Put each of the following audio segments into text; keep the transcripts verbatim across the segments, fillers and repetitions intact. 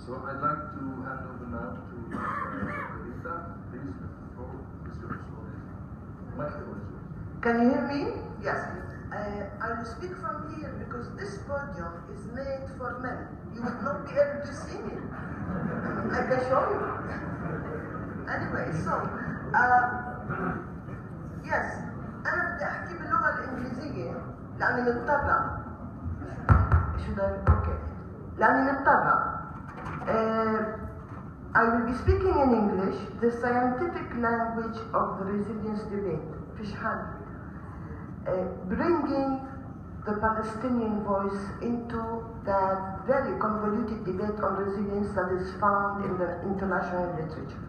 So I'd like to hand over now to uh, Rita. Please, the floor is yours. Microphone is yours. Can you hear me? Yes. Uh, I will speak from here because this podium is made for men. You would not be able to see me. I can show you. Anyway, so uh, yes, أنا بدي أحكي باللغة الإنجليزية لأني مضطرة. Should I? Okay. لأني مضطرة. Uh, I will be speaking in English, the scientific language of the resilience debate. فيش حل. Uh, bringing the Palestinian voice into that very convoluted debate on resilience that is found in the international literature.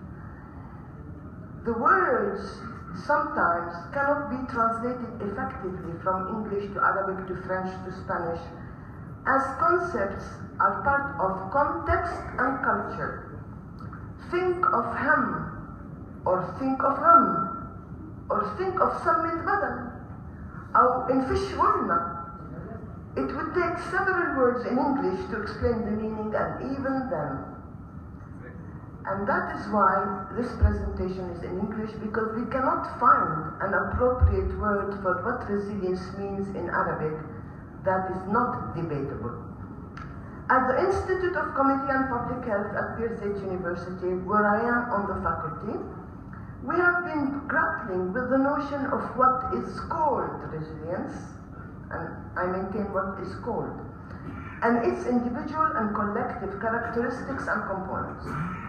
The words sometimes cannot be translated effectively from English to Arabic to French to Spanish, as concepts are part of context and culture. Think of him, or think of him, or think of سمت غدا, أو انفش ورنا. It would take several words in English to explain the meaning, and even then. And that is why this presentation is in English, because we cannot find an appropriate word for what resilience means in Arabic that is not debatable. At the Institute of Community and Public Health at Birzeit University, where I am on the faculty, we have been grappling with the notion of what is called resilience, and I maintain what is called, and its individual and collective characteristics and components,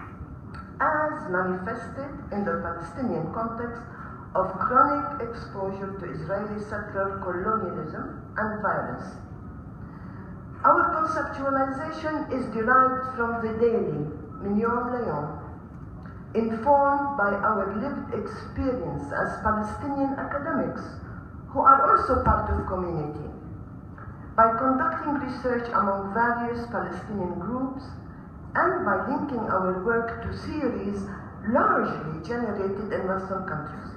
as manifested in the Palestinian context of chronic exposure to Israeli settler colonialism and violence. Our conceptualization is derived from the daily, min yom layom, informed by our lived experience as Palestinian academics who are also part of community, by conducting research among various Palestinian groups, and by linking our work to theories largely generated in Western countries.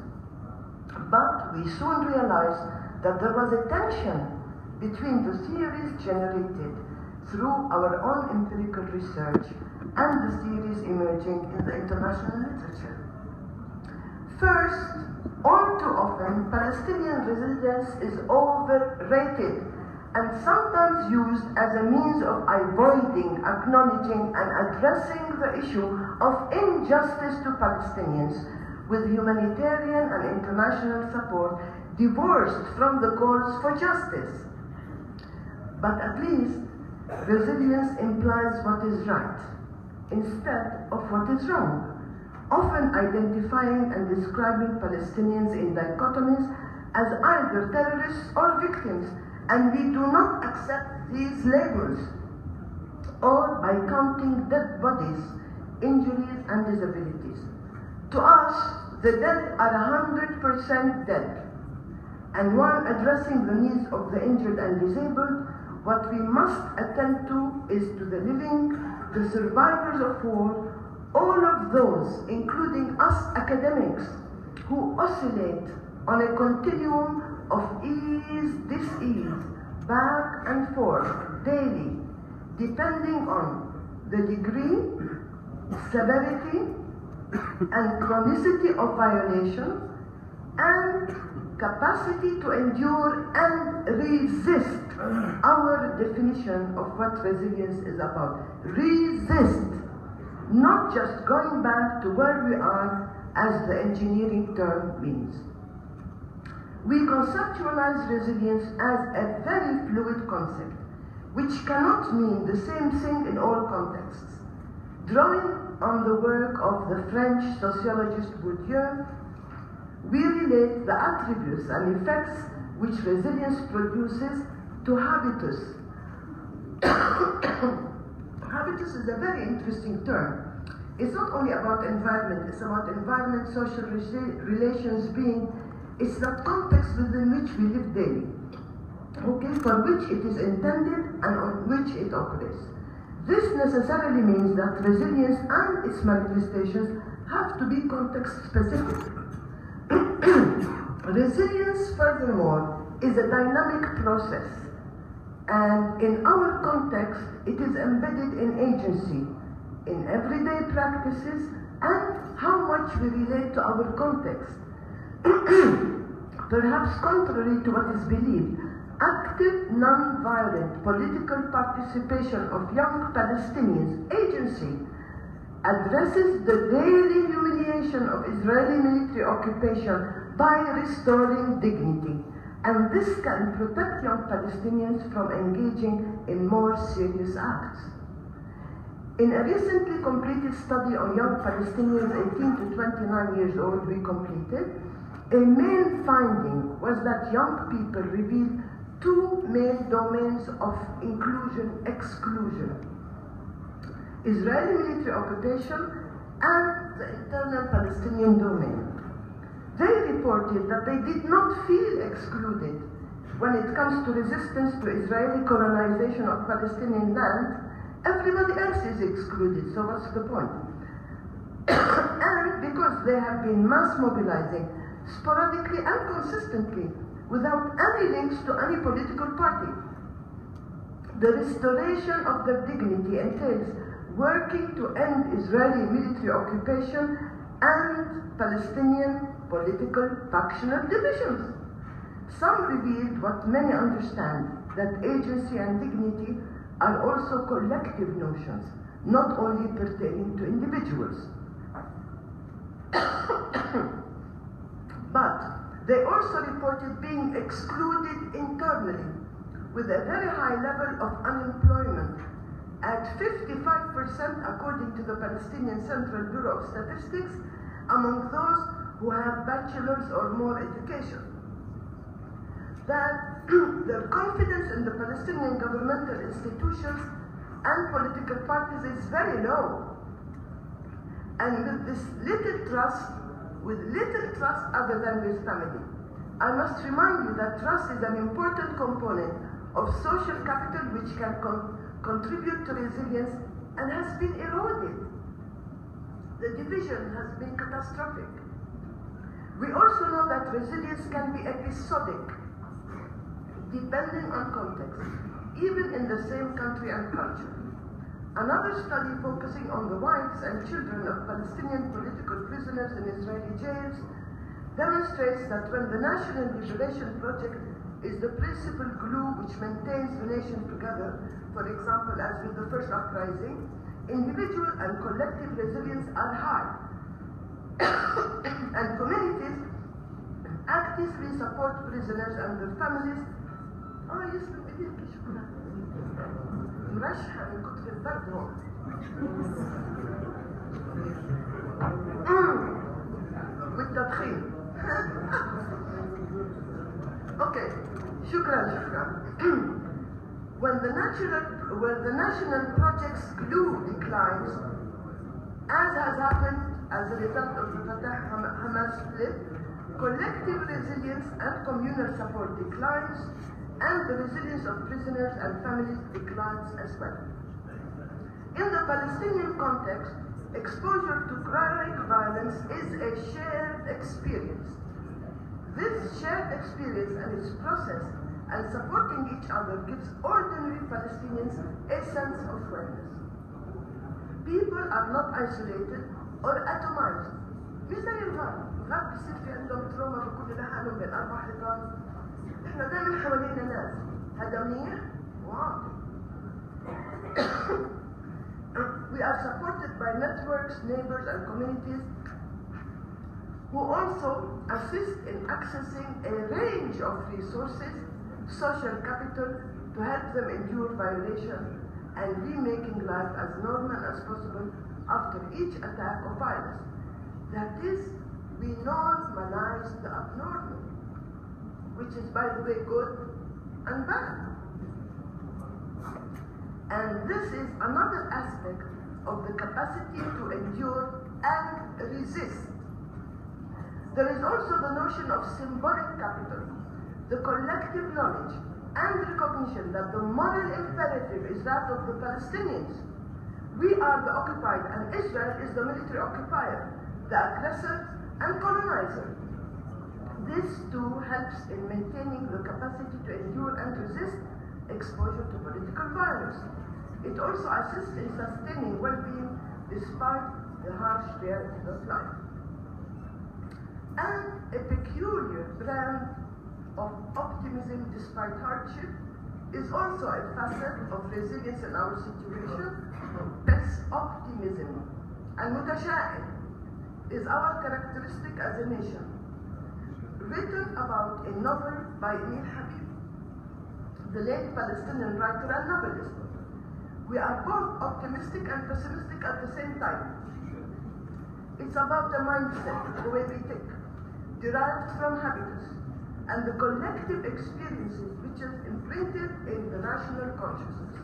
But we soon realized that there was a tension between the theories generated through our own empirical research and the theories emerging in the international literature. First, all too often, Palestinian resilience is overrated and sometimes used as a means of avoiding, acknowledging, and addressing the issue of injustice to Palestinians with humanitarian and international support divorced from the calls for justice. But at least, resilience implies what is right, instead of what is wrong, often identifying and describing Palestinians in dichotomies as either terrorists or victims, and we do not accept these labels, or by counting dead bodies, injuries, and disabilities. To us, the dead are one hundred percent dead, and while addressing the needs of the injured and disabled, what we must attend to is to the living, the survivors of war, all of those, including us academics, who oscillate on a continuum of ease, dis-ease, back and forth, daily, depending on the degree, severity, and chronicity of violation, and capacity to endure and resist. Our definition of what resilience is about. Resist, not just going back to where we are, as the engineering term means. We conceptualize resilience as a very fluid concept, which cannot mean the same thing in all contexts. Drawing on the work of the French sociologist Bourdieu, we relate the attributes and effects which resilience produces to habitus. Habitus is a very interesting term. It's not only about environment, it's about environment, social relations, being. It's that context within which we live daily, okay, for which it is intended and on which it operates. This necessarily means that resilience and its manifestations have to be context-specific. Resilience, furthermore, is a dynamic process, and in our context, it is embedded in agency, in everyday practices, and how much we relate to our context. Perhaps contrary to what is believed, active, non-violent political participation of young Palestinians agency addresses the daily humiliation of Israeli military occupation by restoring dignity, and this can protect young Palestinians from engaging in more serious acts. In a recently completed study on young Palestinians eighteen to twenty-nine years old we completed, a main finding was that young people revealed two main domains of inclusion-exclusion: Israeli military occupation and the internal Palestinian domain. They reported that they did not feel excluded when it comes to resistance to Israeli colonization of Palestinian land. Everybody else is excluded, so what's the point? And because they have been mass mobilizing sporadically and consistently without any links to any political party. The restoration of their dignity entails working to end Israeli military occupation and Palestinian political factional divisions. Some revealed what many understand, that agency and dignity are also collective notions, not only pertaining to individuals. But they also reported being excluded internally, with a very high level of unemployment at fifty-five percent according to the Palestinian Central Bureau of Statistics among those who have bachelor's or more education. That their confidence in the Palestinian governmental institutions and political parties is very low. And with this little trust, with little trust other than with family. I must remind you that trust is an important component of social capital which can con contribute to resilience and has been eroded. The division has been catastrophic. We also know that resilience can be episodic, depending on context, even in the same country and culture. Another study focusing on the wives and children of Palestinian political prisoners in Israeli jails demonstrates that when the National Liberation Project is the principal glue which maintains the nation together, for example, as with the first uprising, individual and collective resilience are high. And communities actively support prisoners and their families. Oh, يسلم ايديك شكرا. مرشحة من كتر البرد هون. والتدخين. Okay, شكرا شكرا. When the natural, when the national project's glue declines, as has happened as a result of the Fatah-Hamas split, collective resilience and communal support declines, and the resilience of prisoners and families declines as well. In the Palestinian context, exposure to chronic violence is a shared experience. This shared experience and its process and supporting each other gives ordinary Palestinians a sense of wellness. People are not isolated or atomized. مش زي الغرب، الغرب بيصير في عندهم تروما بكل لحالهم بين أربع حيطان. احنا دائما حوالينا ناس، هذا منيح وعاطل. We are supported by networks, neighbors, and communities who also assist in accessing a range of resources, social capital, to help them endure violation and remaking life as normal as possible after each attack of violence. That is, we normalize the abnormal, which is, by the way, good and bad. And this is another aspect of the capacity to endure and resist. There is also the notion of symbolic capital, the collective knowledge and recognition that the moral imperative is that of the Palestinians. We are the occupied and Israel is the military occupier, the aggressor and colonizer. This too helps in maintaining the capacity to endure and resist exposure to political violence. It also assists in sustaining well-being despite the harsh realities of life. And a peculiar brand of optimism despite hardship is also a facet of resilience in our situation. Pes-optimism, al-mutasha'im, is our characteristic as a nation. Written about a novel by Emil Habib, the late Palestinian writer and novelist. We are both optimistic and pessimistic at the same time. It's about the mindset, the way we think, derived from habitus, and the collective experiences which is imprinted in the national consciousness.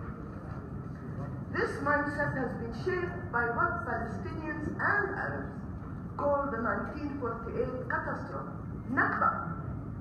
This mindset has been shaped by what Palestinians and Arabs call the nineteen forty-eight catastrophe, Nakba.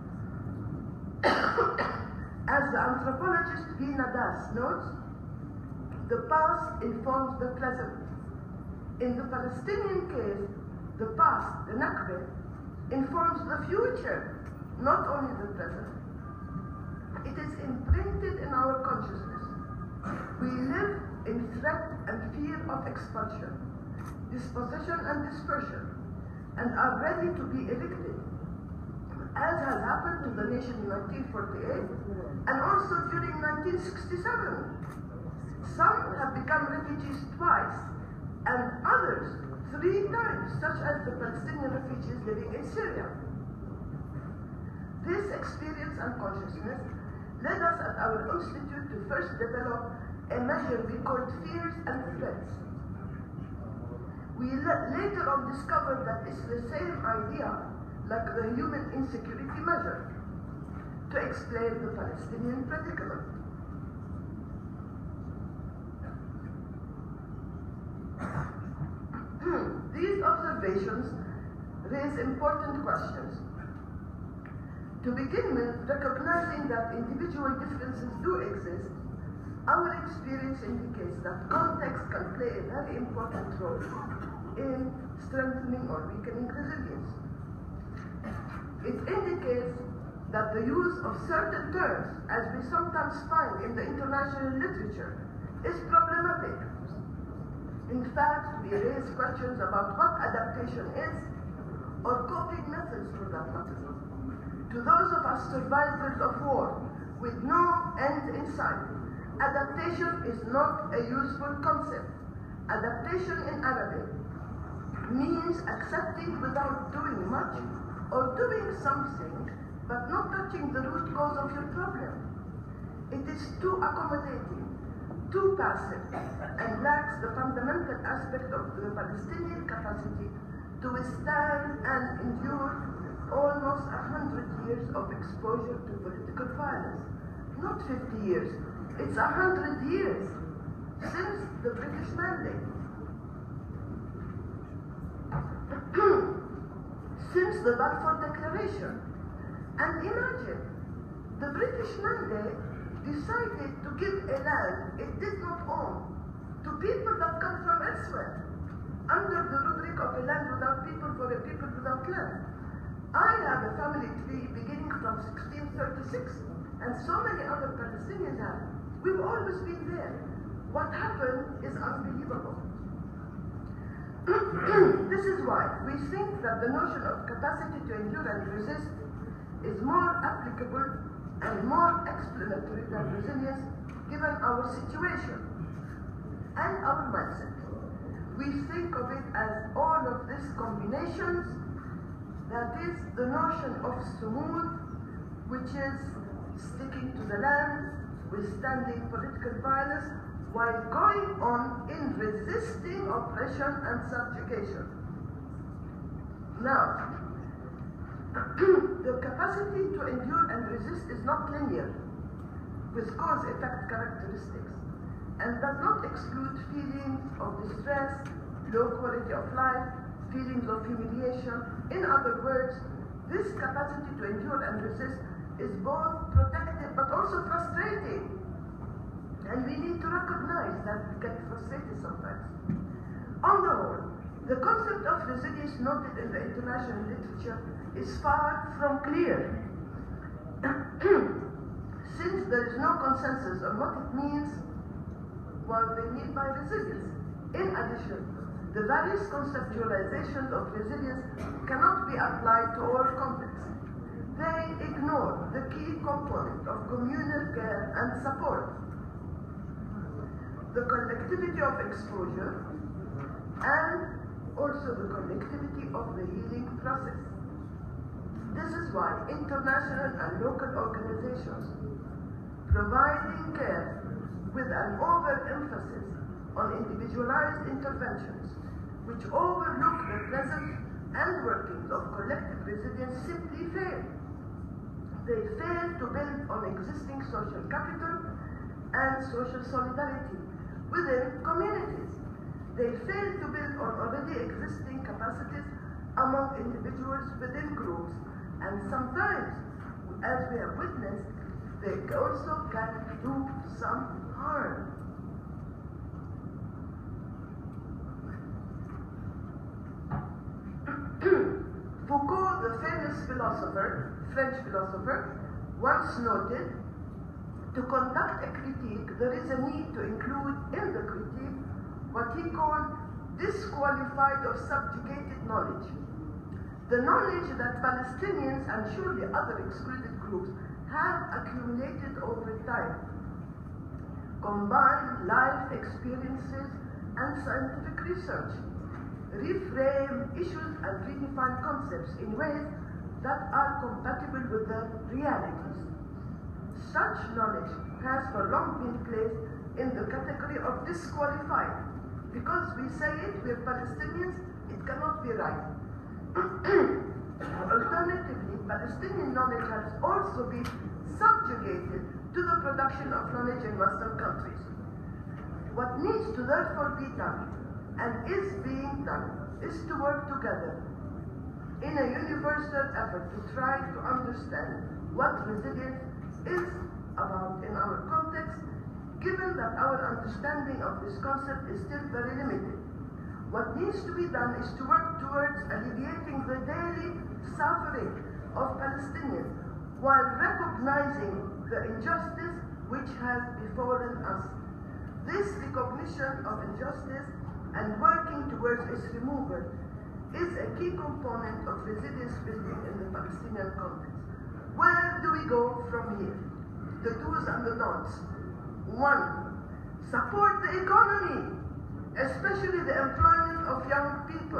As the anthropologist Gina Das notes, the past informs the present. In the Palestinian case, the past, the Nakba, informs the future, not only the present. It is imprinted in our consciousness. We live in threat and fear of expulsion, dispossession and dispersion, and are ready to be evicted, as has happened to the nation in nineteen forty-eight and also during nineteen sixty-seven. Some have become refugees twice, and others three times, such as the Palestinian refugees living in Syria. This experience and consciousness led us at our institute to first develop a measure we called fears and threats. We later on discovered that it's the same idea, like the human insecurity measure, to explain the Palestinian predicament. These observations raise important questions. To begin with, recognizing that individual differences do exist, our experience indicates that context can play a very important role in strengthening or weakening resilience. It indicates that the use of certain terms, as we sometimes find in the international literature, is problematic. In fact, we raise questions about what adaptation is, or coping methods for that matter. To those of us survivors of war with no end in sight, adaptation is not a useful concept. Adaptation in Arabic means accepting without doing much, or doing something but not touching the root cause of your problem. It is too accommodating, too passive, and lacks the fundamental aspect of the Palestinian capacity to withstand and endure almost a hundred years of exposure to political violence. Not fifty years, it's a hundred years since the British Mandate. Since the Balfour Declaration. And imagine, the British Mandate decided to give a land it did not own to people that come from elsewhere, under the rubric of a land without people for a people without land. I have a family tree beginning from sixteen thirty-six, and so many other Palestinians have. We've always been there. What happened is unbelievable. This is why we think that the notion of capacity to endure and resist is more applicable and more explanatory than resilience, given our situation and our mindset. We think of it as all of these combinations, that is the notion of sumud, which is sticking to the land, withstanding political violence, while going on in resisting oppression and subjugation. Now, the capacity to endure and resist is not linear, with cause-effect characteristics, and does not exclude feelings of distress, low quality of life, feelings of humiliation. In other words, this capacity to endure and resist is both protective but also frustrating. And we need to recognize that we get frustrated sometimes. On the whole, the concept of resilience noted in the international literature is far from clear. Since there is no consensus on what it means, what they mean by resilience. In addition, the various conceptualizations of resilience cannot be applied to all contexts. They ignore the key component of communal care and support, the collectivity of exposure, and also the collectivity of the healing process. This is why international and local organizations providing care with an overemphasis on individualized interventions, which overlook the present and workings of collective resilience, simply fail. They fail to build on existing social capital and social solidarity within communities. They fail to build on already existing capacities among individuals within groups, and sometimes, as we have witnessed, they also can do some harm. Foucault, the famous philosopher, French philosopher, once noted, to conduct a critique, there is a need to include in the critique what he called disqualified or subjugated knowledge. The knowledge that Palestinians and surely other excluded groups have accumulated over time, combine life experiences and scientific research, reframe issues and redefine concepts in ways that are compatible with the realities. Such knowledge has for long been placed in the category of disqualified. Because we say it, we're Palestinians, it cannot be right. Alternatively, Palestinian knowledge has also been subjugated to the production of knowledge in Western countries. What needs to therefore be done, and is being done, is to work together in a universal effort to try to understand what resilience is about in our context, given that our understanding of this concept is still very limited. What needs to be done is to work towards alleviating the daily suffering of Palestinians while recognizing the injustice which has befallen us. This recognition of injustice and working towards its removal is a key component of resilience building in the Palestinian context. Where do we go from here? The do's and the don'ts. One, support the economy, especially the employment of young people,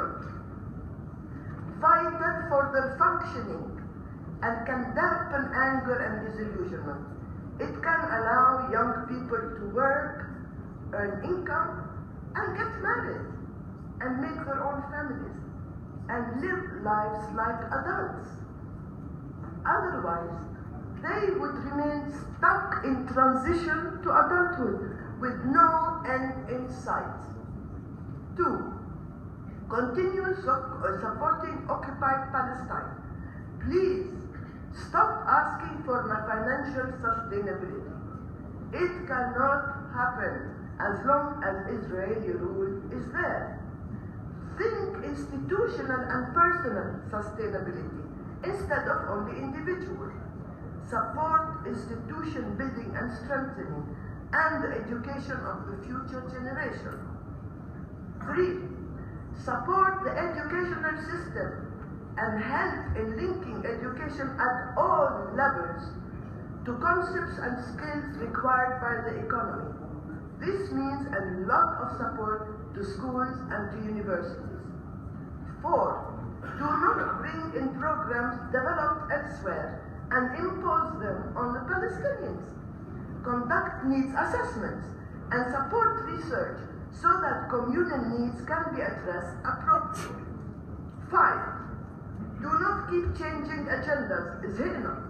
vital for their functioning, and can dampen anger and disillusionment. It can allow young people to work, earn income, and get married, and make their own families, and live lives like adults. Otherwise, they would remain stuck in transition to adulthood with no end in sight. Two, continue so- uh, supporting occupied Palestine. Please stop asking for my financial sustainability. It cannot happen as long as Israeli rule is there. Think institutional and personal sustainability instead of only individual. Support institution building and strengthening and the education of the future generation. Three, support the educational system and help in linking education at all levels to concepts and skills required by the economy. This means a lot of support to schools and to universities. Four, do not bring in programs developed elsewhere and impose them on the Palestinians. Conduct needs assessments and support research so that communal needs can be addressed appropriately. Five, do not keep changing agendas, is it enough?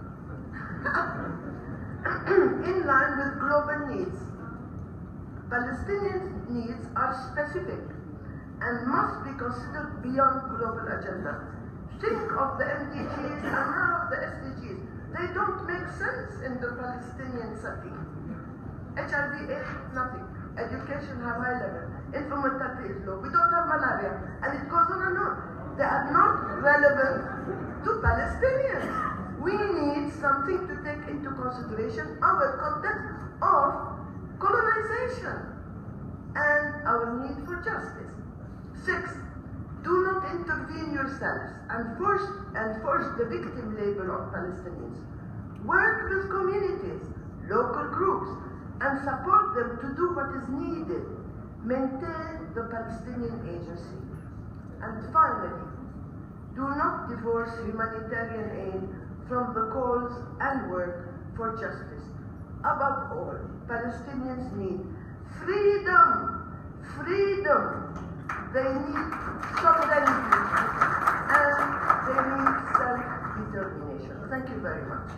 In line with global needs. Palestinian needs are specific and must be considered beyond global agenda. Think of the M D Gs and now of the S D Gs. They don't make sense in the Palestinian setting. H I V AIDS, nothing. Education, high level. Infant mortality is low. We don't have malaria. And it goes on and on. They are not relevant to Palestinians. We need something to take into consideration our context of colonization. and our need for justice. Six, do not intervene yourselves and force, and force the victim label of Palestinians. Work with communities, local groups, and support them to do what is needed. Maintain the Palestinian Agency. And finally, do not divorce humanitarian aid from the calls and work for justice. Above all, Palestinians need freedom, freedom. They need sovereignty, and they need self-determination. Thank you very much.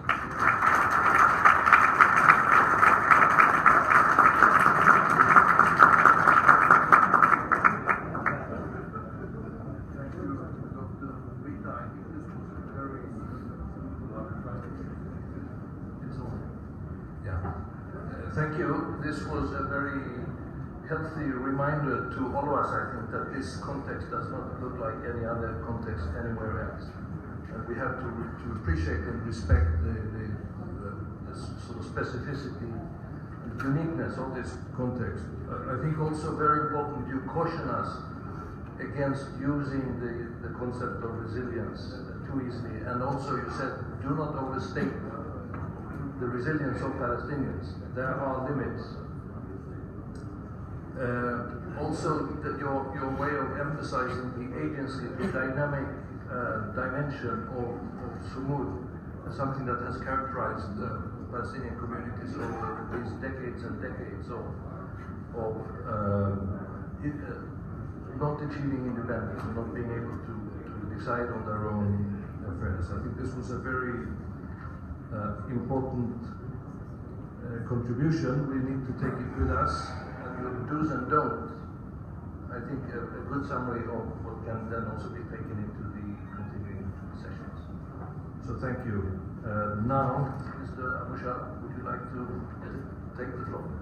Thank you. This was a very healthy reminder to all of us, I think, that this context does not look like any other context anywhere else. And we have to, to appreciate and respect the, the, the, the sort of specificity and uniqueness of this context. I think also very important, you caution us against using the, the concept of resilience too easily. And also you said, do not overstate the resilience of Palestinians. There are limits. Uh, also, that your, your way of emphasizing the agency, the dynamic uh, dimension of, of Sumud, is something that has characterized the Palestinian communities over these decades and decades of, of uh, it, uh, not achieving independence and not being able to, to decide on their own affairs. I think this was a very Uh, important uh, contribution. We need to take it with us, and with do's and don'ts. I think a, a good summary of what can then also be taken into the continuing sessions. So thank you. Uh, now, Mister Abu Shah, would you like to take the floor?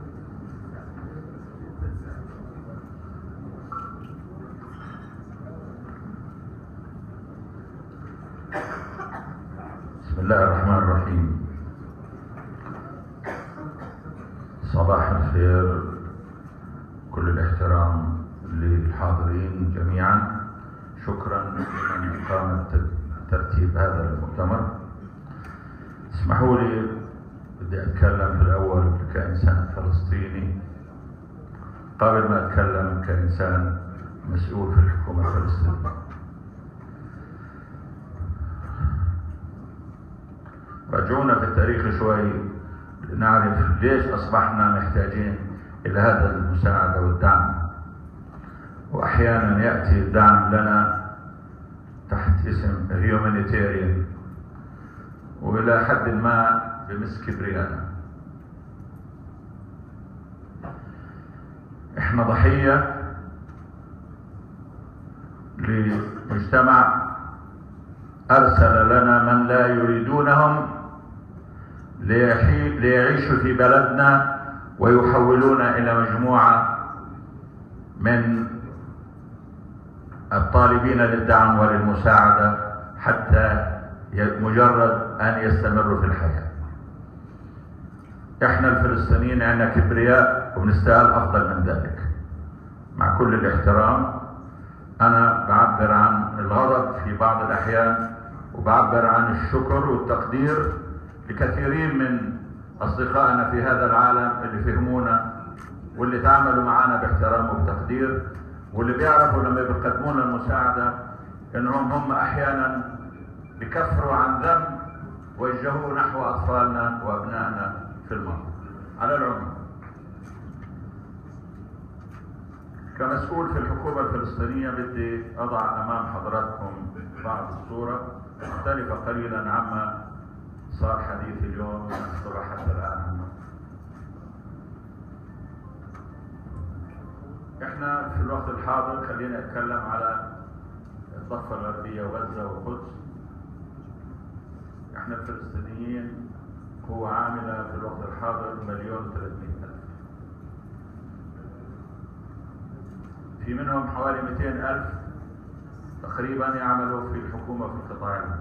بسم الله الرحمن الرحيم. صباح الخير، كل الاحترام للحاضرين جميعا. شكرا لمن قام بترتيب هذا المؤتمر. اسمحوا لي بدي اتكلم في الاول كانسان فلسطيني قبل ما اتكلم كانسان مسؤول في الحكومه الفلسطينيه. رجعونا في التاريخ شوي نعرف ليش أصبحنا محتاجين إلى هذا المساعدة والدعم، وأحيانا يأتي الدعم لنا تحت اسم هيومانيتيريان وإلى حد ما بمس كبرياءنا. إحنا ضحية لمجتمع أرسل لنا من لا يريدونهم ليعيشوا في بلدنا ويحولون إلى مجموعة من الطالبين للدعم وللمساعدة حتى مجرد أن يستمروا في الحياة. إحنا الفلسطينيين عندنا كبرياء وبنستاهل أفضل من ذلك. مع كل الاحترام أنا بعبر عن الغضب في بعض الأحيان وبعبر عن الشكر والتقدير لكثيرين من أصدقائنا في هذا العالم اللي فهمونا واللي تعاملوا معنا باحترام وبتقدير واللي بيعرفوا لما بيقدمونا المساعدة إنهم هم أحيانا بكفروا عن ذنب ويوجهوا نحو أطفالنا وأبنائنا في الماضي. على العموم كمسؤول في الحكومة الفلسطينية بدي أضع أمام حضراتكم بعض الصورة مختلفة قليلا عما صار حديث اليوم ونذكر حتى الآن. احنا في الوقت الحاضر خلينا نتكلم على الضفة الغربية وغزة والقدس. احنا الفلسطينيين قوة عاملة في الوقت الحاضر مليون وثلاثمائة ألف، في منهم حوالي مئتين ألف تقريبا يعملوا في الحكومة في القطاع العام.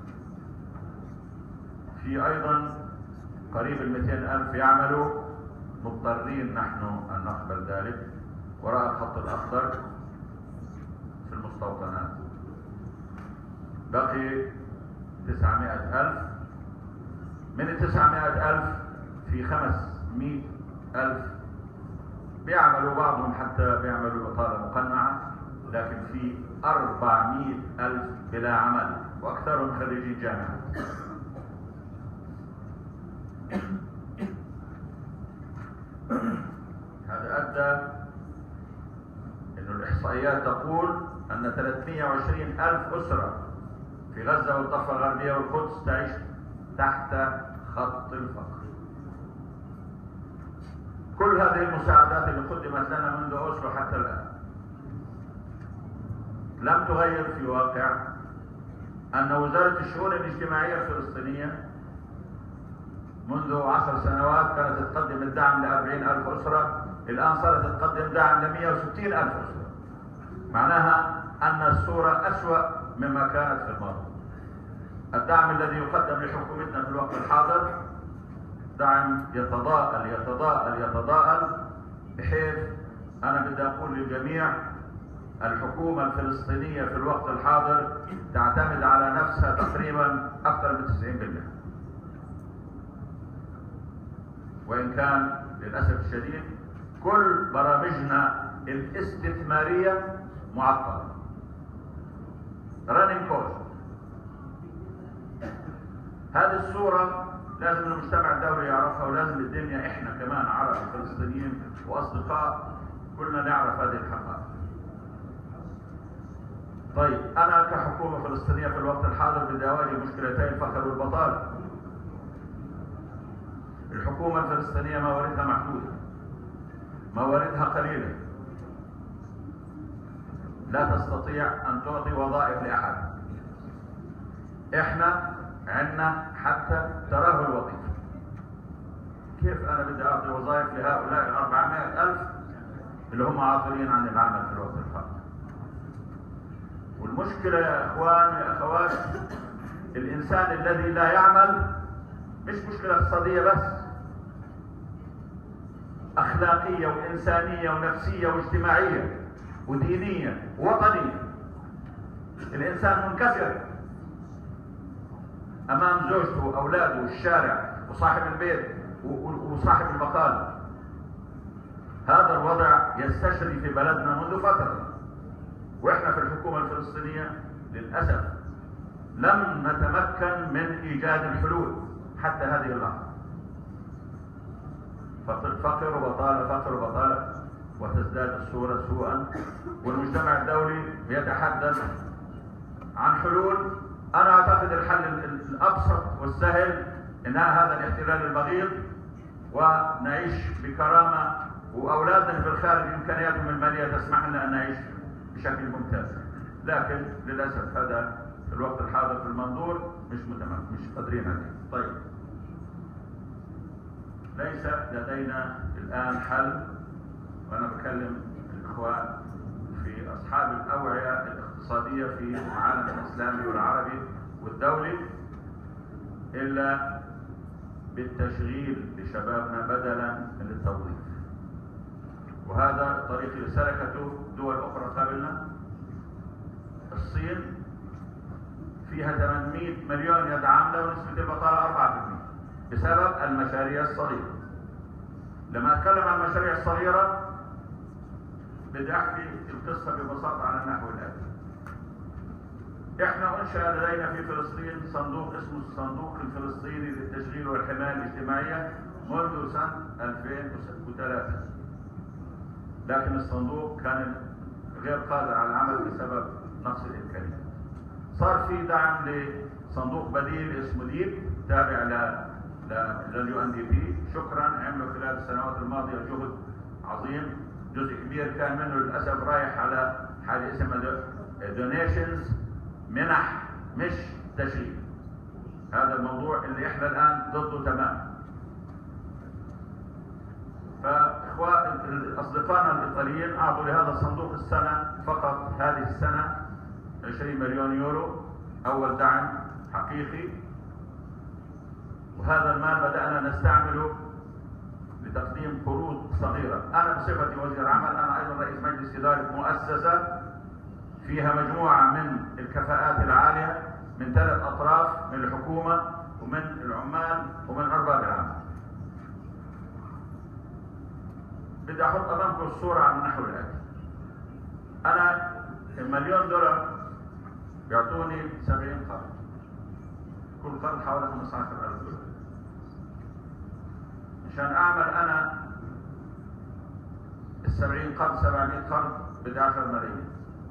في أيضا قريب ال مئتين ألف يعملوا مضطرين نحن أن نقبل ذلك وراء الخط الأخضر في المستوطنات. بقي تسعمائة ألف. من التسعمائة ألف في خمسمائة ألف بيعملوا، بعضهم حتى بيعملوا بطالة مقنعة، لكن في أربعمائة ألف بلا عمل وأكثرهم خريجي جامعة. هذا أدى أن الإحصائيات تقول أن ثلاثمائة وعشرين ألف أسرة في غزة والضفة الغربية والقدس تعيش تحت خط الفقر. كل هذه المساعدات اللي قدمت لنا منذ أوسلو حتى الآن لم تغير في واقع أن وزارة الشؤون الاجتماعية الفلسطينية منذ عشر سنوات كانت تقدم الدعم لأربعين ألف أسرة، الآن صارت تقدم دعم لمائة وستين ألف أسرة. معناها أن الصورة أسوأ مما كانت في الماضي. الدعم الذي يقدم لحكومتنا في الوقت الحاضر دعم يتضاءل يتضاءل يتضاءل بحيث أنا بدي أقول للجميع الحكومة الفلسطينية في الوقت الحاضر تعتمد على نفسها تقريبا أكثر من تسعين بالمئة، وإن كان للأسف الشديد كل برامجنا الاستثمارية معطلة. running cost. هذه الصورة لازم المجتمع الدولي يعرفها، ولازم الدنيا احنا كمان عرب فلسطينيين واصدقاء كلنا نعرف هذه الحقائق. طيب انا كحكومة فلسطينية في الوقت الحاضر بدي اواجه مشكلتي الفقر والبطالة. الحكومة الفلسطينية مواردها محدودة، مواردها قليلة، لا تستطيع ان تعطي وظائف لاحد. احنا عندنا حتى تراه الوظيفة. كيف انا بدي اعطي وظائف لهؤلاء الأربعمائة ألف اللي هم عاطلين عن العمل في الوقت الحاضر؟ والمشكلة يا اخوان يا اخوات، الانسان الذي لا يعمل مش مشكلة اقتصادية بس، اخلاقية وانسانية ونفسية واجتماعية ودينية ووطنية. الانسان منكسر امام زوجته واولاده والشارع وصاحب البيت وصاحب المقال. هذا الوضع يستشري في بلدنا منذ فترة، واحنا في الحكومة الفلسطينية للأسف لم نتمكن من ايجاد الحلول حتى هذه اللحظة. فقر وبطالة فقر وبطالة وتزداد الصورة سوءا، والمجتمع الدولي يتحدث عن حلول. أنا أعتقد الحل الأبسط والسهل إن هذا الاحتلال البغيض ونعيش بكرامة، وأولادنا في الخارج إمكانياتهم المالية تسمح لنا أن نعيش بشكل ممتاز. لكن للأسف هذا في الوقت الحاضر في المنظور مش متمكن، مش قادرين عليه. طيب ليس لدينا الآن حل، وأنا بكلم الإخوان في أصحاب الأوعية الاقتصادية في العالم الإسلامي والعربي والدولي، إلا بالتشغيل لشبابنا بدلا من التوظيف. وهذا الطريق اللي سلكته دول أخرى قبلنا. الصين فيها ثمانمائة مليون يد عاملة ونسبة البطالة أربعة بالمئة بسبب المشاريع الصغيرة. لما أتكلم عن المشاريع الصغيرة بدي أحكي القصة ببساطة على النحو الآتي. إحنا أنشأ لدينا في فلسطين صندوق اسمه الصندوق الفلسطيني للتشغيل والحماية الاجتماعية منذ سنة ألفين وثلاثة، لكن الصندوق كان غير قادر على العمل بسبب نقص الإمكانيات. صار في دعم لصندوق بديل اسمه ديب تابع لليو ان دي بي. شكرا، عملوا خلال السنوات الماضية جهد عظيم. جزء كبير كان منه للأسف رايح على حاجة اسمها دونيشنز، منح مش تشغيل. هذا الموضوع اللي احنا الآن ضده تماما. فإخوان أصدقائنا الإيطاليين أعطوا لهذا الصندوق السنة فقط هذه السنة عشرين مليون يورو أول دعم حقيقي، وهذا المال بدأنا نستعمله بتقديم قروض صغيرة. أنا بصفتي وزير عمل، أنا أيضا رئيس مجلس إدارة مؤسسة فيها مجموعة من الكفاءات العالية من ثلاث أطراف، من الحكومة ومن العمال ومن أرباب العمل. بدي أحط أمامكم الصورة على النحو الآتي. أنا المليون دولار بيعطوني سبعين قرض، كل قرض حوالي خمسة عشر ألف دولار. مشان أعمل أنا السبعين قرض سبعمائة قرض بدي عشرة ملايين،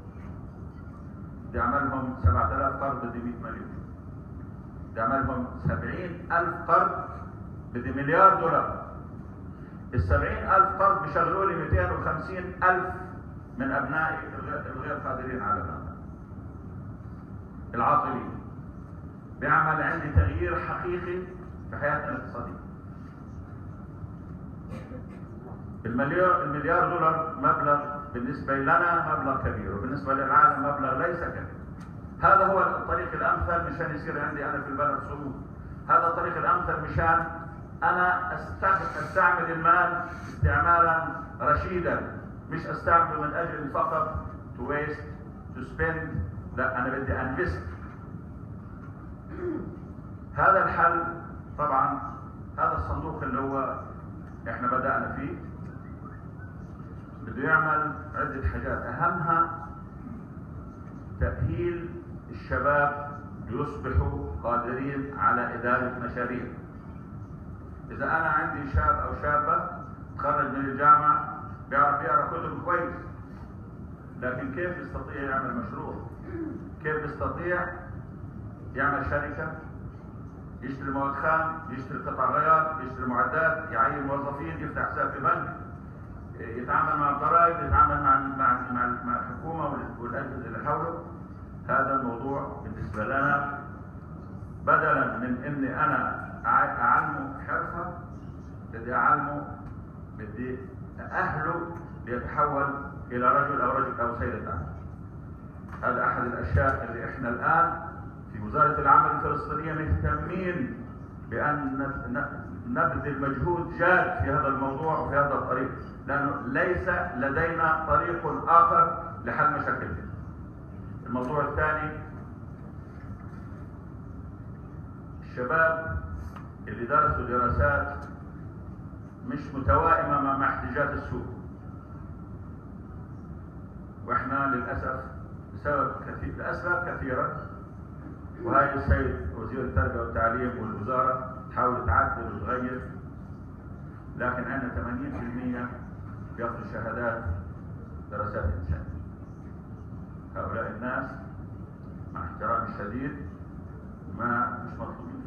بدي أعملهم سبعة آلاف قرض بدي مئة مليون، بدي أعملهم سبعين ألف قرض بدي مليار دولار. السبعين ألف قرض بيشغلوا لي مئتين وخمسين ألف من أبنائي الغير قادرين على العمل العاطلين. بيعمل عندي تغيير حقيقي في حياتنا الاقتصادية. المليار المليار دولار مبلغ بالنسبة لنا مبلغ كبير، وبالنسبة للعالم مبلغ ليس كبير. هذا هو الطريق الأمثل مشان يصير عندي أنا في البلد صمود. هذا الطريق الأمثل مشان أنا أستعمل المال استعمالا رشيدا، مش أستعمله من أجل فقط to waste to spend. لا، أنا بدي أنفست. هذا الحل طبعا، هذا الصندوق اللي هو احنا بدأنا فيه بده يعمل عدة حاجات، أهمها تأهيل الشباب ليصبحوا قادرين على إدارة مشاريع. إذا أنا عندي شاب أو شابة تخرج من الجامعة بيعرف يقرأ كتب كويس، لكن كيف يستطيع يعمل مشروع؟ كيف يستطيع يعمل شركة، يشتري مواد خام، يشتري قطع غيار، يشتري معدات، يعين موظفين، يفتح حساب في بنك، يتعامل مع الضرائب، يتعامل مع مع مع الحكومة والأجهزة اللي حوله. هذا الموضوع بالنسبة لنا بدلا من إني أنا أعلمه حرفة، بدي أعلمه، بدي أأهله ليتحول إلى رجل أو رجل أو سيدة عمل. هذا أحد الأشياء اللي إحنا الآن في وزارة العمل الفلسطينية مهتمين بأن نبذل مجهود جاد في هذا الموضوع وفي هذا الطريق، لأنه ليس لدينا طريق آخر لحل مشاكلنا. الموضوع الثاني، الشباب اللي درسوا دراسات مش متوائمة مع احتياجات السوق، واحنا للأسف بسبب كثير لأسباب كثيرة، وهي السيد وزير التربية والتعليم والوزارة تحاول تعدل وتغير، لكن عندنا ثمانين بالمئة بياخذوا شهادات دراسات إنسان. هؤلاء الناس مع احترامي الشديد ما مش مطلوبين،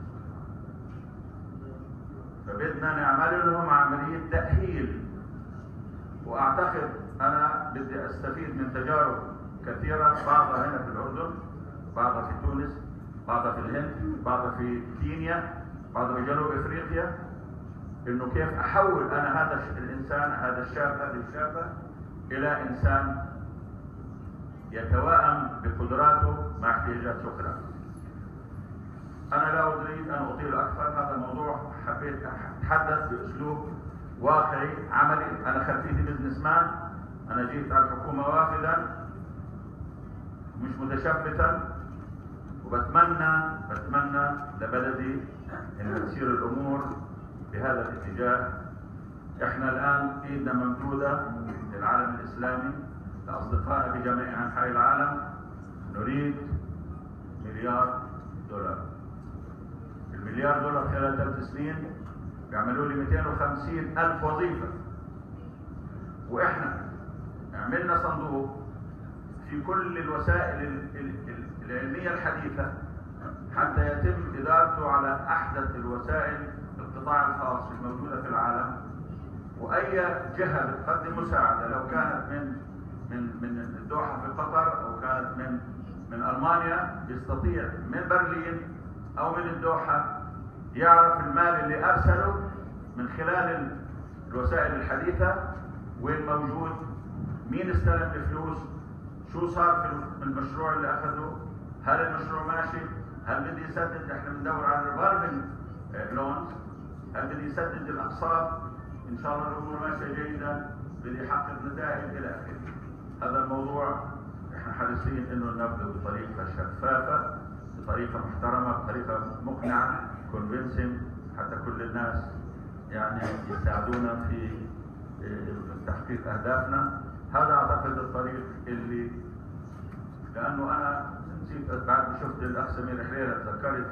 فبدنا نعمل لهم عملية تأهيل. وأعتقد أنا بدي أستفيد من تجارب كثيرة، بعضها هنا في الأردن، بعضها في تونس، بعضها في الهند، بعضها في كينيا، بعضها في جنوب أفريقيا، إنه كيف أحول أنا هذا الإنسان، هذا الشاب، هذه الشابة إلى إنسان يتوائم بقدراته مع احتياجات سوق العمل. أنا لا أريد أن أطيل أكثر، هذا الموضوع حبيت أتحدث بأسلوب واقعي عملي. أنا خلفيتي بزنس مان، أنا جيت على الحكومة وافدا مش متشبثا، وبتمنى بتمنى لبلدي أن تصير الأمور بهذا الاتجاه. إحنا الآن إيدنا ممدودة للعالم الإسلامي، لأصدقائنا في جميع أنحاء العالم. نريد مليار دولار. المليار دولار خلال ثلاث سنين بيعملوا لي مئتين وخمسين ألف وظيفة، وإحنا عملنا صندوق في كل الوسائل العلمية الحديثة حتى يتم إدارته على أحدث الوسائل القطاع الخاص الموجودة في العالم. وأي جهة بتقدم مساعدة، لو كانت من من من الدوحة في قطر أو كانت من من ألمانيا، يستطيع من برلين أو من الدوحة يعرف المال اللي أرسله من خلال الوسائل الحديثة وين موجود، مين استلم الفلوس، شو صار في المشروع اللي أخذه، هل المشروع ماشي، هل بدي يسدد، احنا بندور على الريفولفنج لونز، هل بدي يسدد الأقساط ان شاء الله الامور ماشيه جيدا بدي يحقق نتائج الى اخره. هذا الموضوع احنا حريصين انه ننفذه بطريقه شفافه، بطريقه محترمه، بطريقه مقنعه، كونفينسنج، حتى كل الناس يعني يساعدونا في تحقيق اهدافنا. هذا اعتقد الطريق اللي، لانه انا نسيت بعد ما شفت الاخ سمير حريرة تذكرت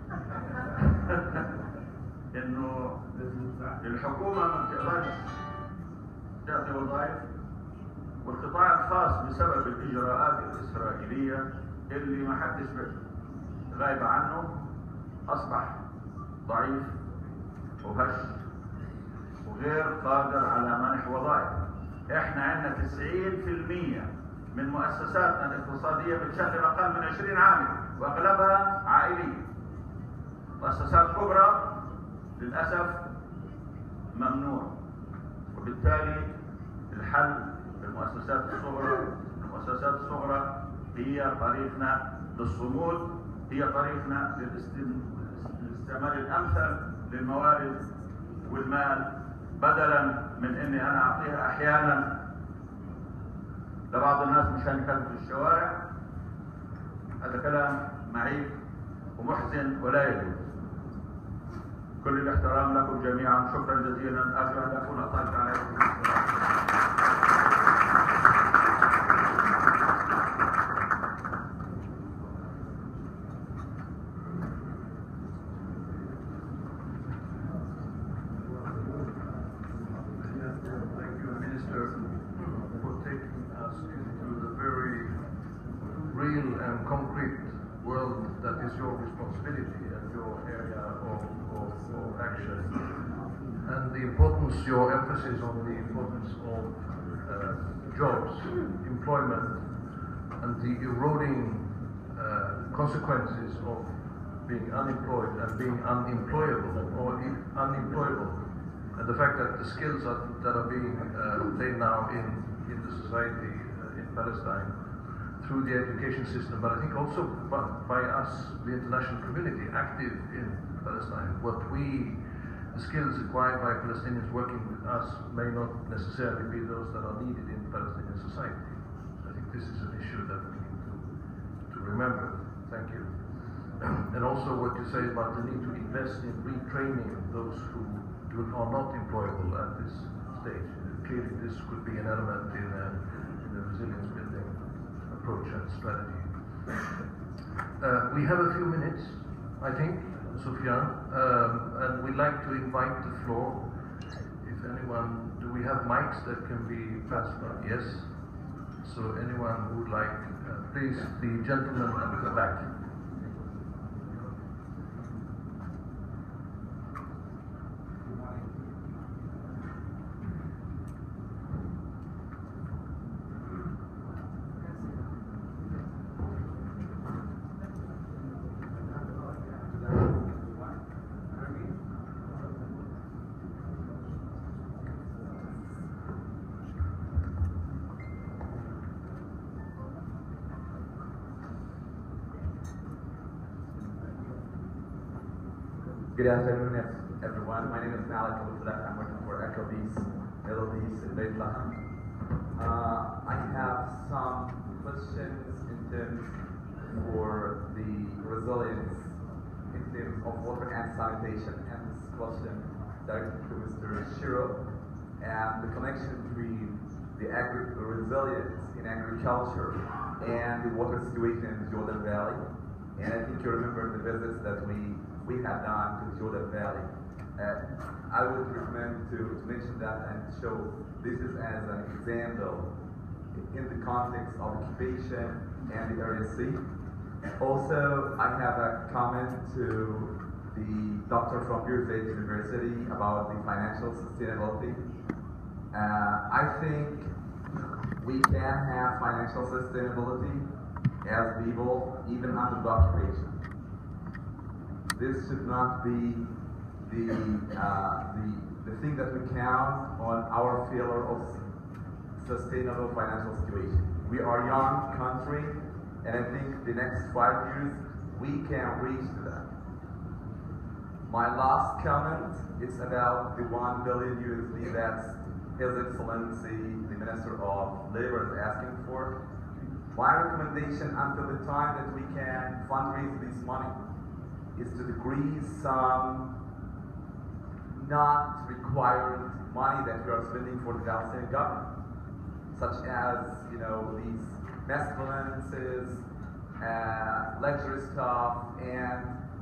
انه الحكومه ما بتقدرش تعطي وظائف، والقطاع الخاص بسبب الاجراءات الاسرائيليه اللي ما حدش غايب عنه اصبح ضعيف وهش وغير قادر على منح وظائف. احنا عندنا تسعين بالمئة من مؤسساتنا الاقتصاديه بتشغل اقل من عشرين عامل واغلبها عائليه. مؤسسات كبرى للاسف ممنوع، وبالتالي الحل للمؤسسات الصغرى. المؤسسات الصغرى هي طريقنا للصمود، هي طريقنا للاستعمال الامثل للموارد والمال، بدلا من اني انا اعطيها احيانا لبعض الناس مشان يكذبوا في الشوارع. هذا كلام معيب ومحزن ولا يجوز. كل الاحترام لكم جميعا، شكرا جزيلا. ارجو ان اكون اطلت عليكم. Real and concrete world that is your responsibility and your area of, of, of action, and the importance, your emphasis on the importance of uh, jobs, employment, and the eroding uh, consequences of being unemployed and being unemployable or unemployable, and the fact that the skills are, that are being uh, obtained now in, in the society uh, in Palestine through the education system, but I think also by, by us, the international community, active in Palestine. What we, the skills acquired by Palestinians working with us may not necessarily be those that are needed in Palestinian society. I think this is an issue that we need to, to remember. Thank you. And also what you say about the need to invest in retraining those who do, are not employable at this stage. Clearly this could be an element in, uh, in the resilience building approach and strategy. Uh, we have a few minutes, I think, Sufyan, um, and we'd like to invite the floor. If anyone, do we have mics that can be passed on? Yes. So anyone who would like, uh, please, the gentleman at the back. Good afternoon, everyone. My name is Malik Al-Fulak. I'm working for EcoBeast, Middle East in Beit Lahem. Uh, I have some questions in terms for the resilience in terms of water and sanitation, and this question directed to Mister Shiro, and the connection between the agri resilience in agriculture and the water situation in the Jordan Valley. And I think you remember the visits that we we have done to the Jordan Valley. Uh, I would recommend to, to mention that and show this is as an example in the context of occupation and the Area C. Also, I have a comment to the doctor from Birzeit University about the financial sustainability. Uh, I think we can have financial sustainability as people even under the occupation. This should not be the, uh, the, the thing that we count on our failure of sustainable financial situation. We are a young country, and I think the next five years we can reach to that. My last comment is about the one billion U S D that His Excellency, the Minister of Labor, is asking for. My recommendation until the time that we can fundraise this money is to decrease some not required money that we are spending for the Palestinian government, such as, you know, these mess allowances, uh, lecture stuff, and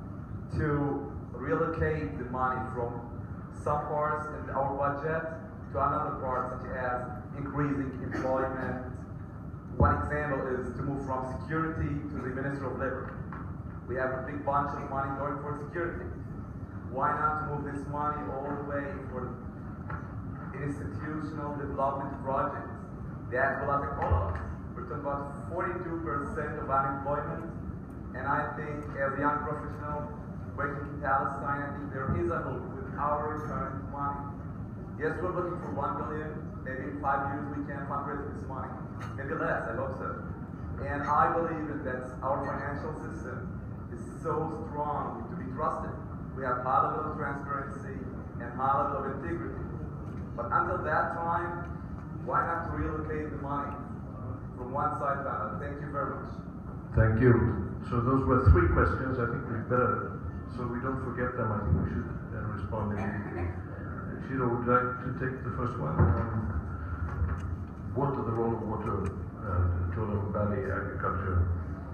to relocate the money from some parts in our budget to another part, such as increasing employment. One example is to move from security to the Minister of Labor. We have a big bunch of money going for security. Why not move this money all the way for institutional development projects that will affect all of us? We're talking about forty-two percent of unemployment, and I think as a young professional working in Palestine, I think there is a hope with our current money. Yes, we're looking for one billion. Maybe in five years we can fundraise this money. Maybe less, I hope so. And I believe that our financial system is so strong to be trusted. We have high level of transparency and high level of integrity. But until that time, why not relocate the money from one side to another? Thank you very much. Thank you. So those were three questions. I think we better, so we don't forget them, I think we should uh, respond immediately. Shiro, would you like to take the first one? Um, water, the role of water, uh, Jordan Valley agriculture.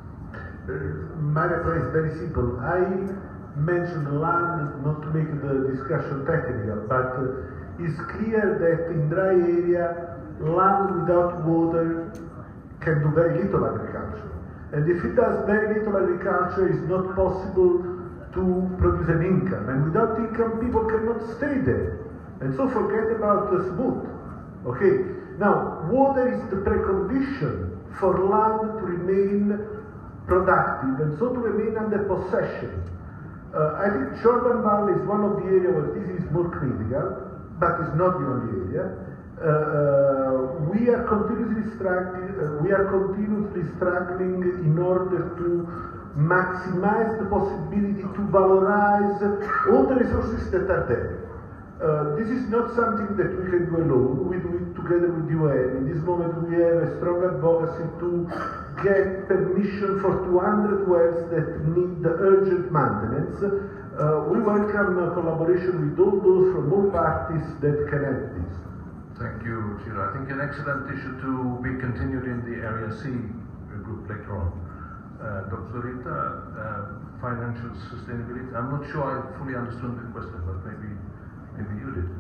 Uh, my reply is very simple. I mentioned land not to make the discussion technical, but uh, it's clear that in dry area, land without water can do very little agriculture. And if it does very little agriculture, it's not possible to produce an income. And without income, people cannot stay there. And so forget about the smooth. Okay? Now, water is the precondition for land to remain productive and so to remain under possession. Uh, I think Jordan Valley is one of the areas where this is more critical, but it's not the only area. Uh, uh, we are continuously struggling. Uh, we are continuously struggling in order to maximize the possibility to valorize all the resources that are there. Uh, this is not something that we can do alone. We do it together with U N. In this moment, we have a strong advocacy to get permission for two hundred wells that need urgent maintenance. Uh, we welcome uh, collaboration with all those from all parties that can help this. Thank you, Shiro. I think an excellent issue to be continued in the Area C group later on. Uh, Doctor Rita, uh, financial sustainability. I'm not sure I fully understood the question, but maybe maybe you did.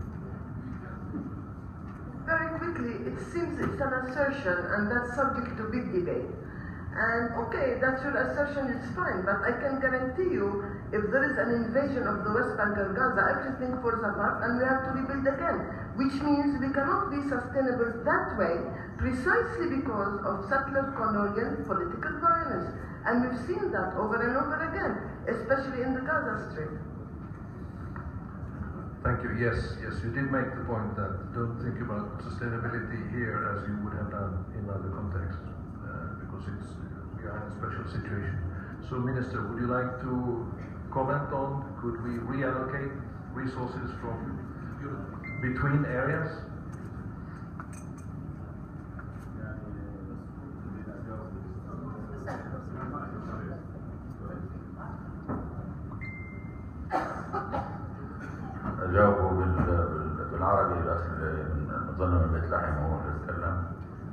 Very quickly, it seems it's an assertion, and that's subject to big debate. And okay, that's your assertion, it's fine, but I can guarantee you, if there is an invasion of the West Bank and Gaza, everything falls apart and we have to rebuild again, which means we cannot be sustainable that way precisely because of settler colonial political violence. And we've seen that over and over again, especially in the Gaza Strip. Thank you. Yes, yes, you did make the point that don't think about sustainability here as you would have done in other contexts, uh, because it's, we are in a special situation. So, Minister, would you like to comment on, could we reallocate resources from between areas? أجاوبه بالعربي الأخ من ظن من بيت لحم هو اللي يتكلم.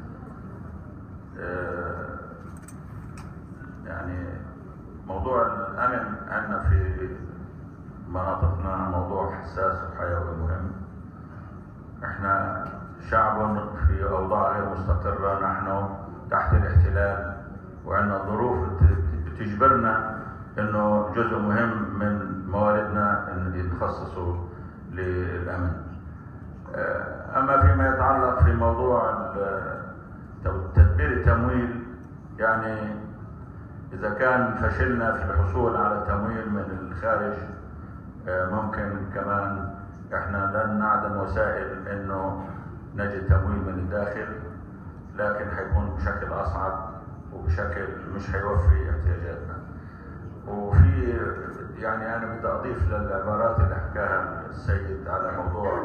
يعني موضوع الأمن عندنا في مناطقنا موضوع حساس وحيوي مهم. احنا شعب في أوضاع غير مستقرة، نحن تحت الاحتلال وعندنا ظروف بتجبرنا إنه جزء مهم من مواردنا إن يتخصصوا للأمن. أما فيما يتعلق في موضوع تدبير التمويل، يعني إذا كان فشلنا في الحصول على تمويل من الخارج، ممكن كمان إحنا لن نعدم وسائل إنه نجد تمويل من الداخل، لكن حيكون بشكل أصعب وبشكل مش حيوفي احتياجاتنا. وفي يعني أنا بدي أضيف للعبارات اللي حكاها السيد على موضوع